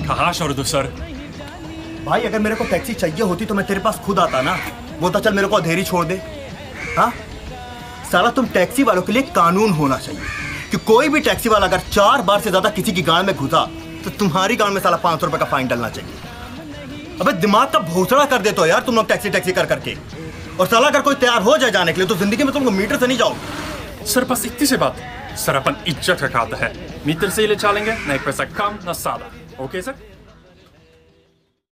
कहाँ छोड़ दूं सर? भाई अगर मेरे को टैक्सी चाहिए होती तो मैं तेरे पास खुद आता ना, बोलता चल मेरे को अंधेरी छोड़ दे। हाँ साला तुम टैक्सी वालों के लिए कानून होना चाहिए कि कोई भी टैक्सी वाला अगर 4 बार से ज्यादा किसी की गांड में घुसा तो तुम्हारी गांड में साला 500 रुपए का फाइन डलना चाहिए। अबे दिमाग का भोसड़ा कर देते हो यार तुम लोग टैक्सी कर करके। और साला अगर कोई तैयार हो जाए जाने के लिए तो जिंदगी में तुमको मीटर से नहीं जाओगे। सर बस इतनी सी बात, सर अपन इज्जत का खाता है, मीटर से ही ले चलेंगे, ना एक पैसा कम ना ज्यादा। Okay sir?